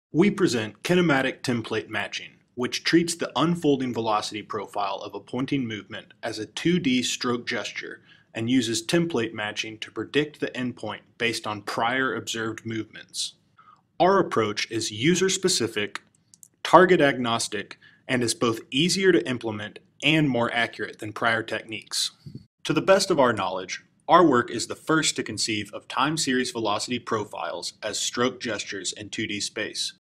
We present kinematic template matching, which treats the unfolding velocity profile of a pointing movement as a 2D stroke gesture and uses template matching to predict the endpoint based on prior observed movements. Our approach is user-specific, target agnostic, and is both easier to implement and more accurate than prior techniques. To the best of our knowledge, our work is the first to conceive of time series velocity profiles as stroke gestures in 2D space.